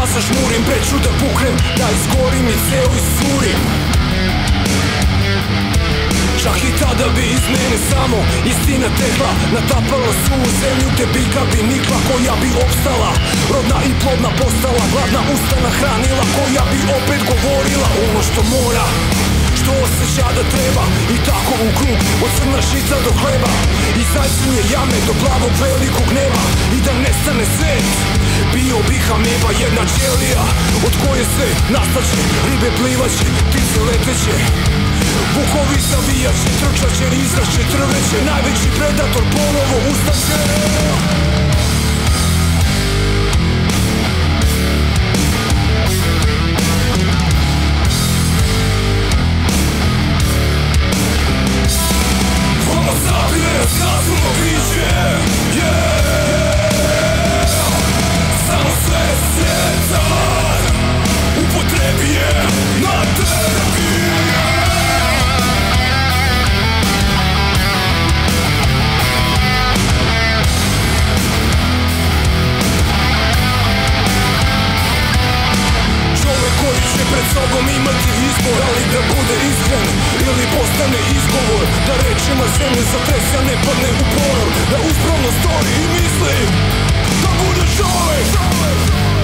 zažmurim, preću da puknem, da izgorim i ceo iscurim. Čak i tada bi iz mene samo istina tekla, natapala su u zemlju gde biljka bi nikla, koja bi opstala, rodna i plodna postala, gladna usta nahranila, koja bi opet govorila ono što mora, što osjeća da treba. I tako u krug, od crna žica do hleba, i zajcinje jame do plavog velikog neba. I da nestane svet, bio bih ameba, jedna ćelija od koje se nastaće, ribe plivaće, ptice leteće, vukovi zavijaće, trčaće, izrašće, trveće, najveći predator ponovo ustaće. Homo sapiens, razumno biće, samo sve svijeta upotrebi je na terapiju. Koji će pred sobom imati izbor, ali da bude iskren ili postane izgovor, da rečima zemlje zatrese, a ne padne u ponor, da uspravno stoji i misli da bude čovek.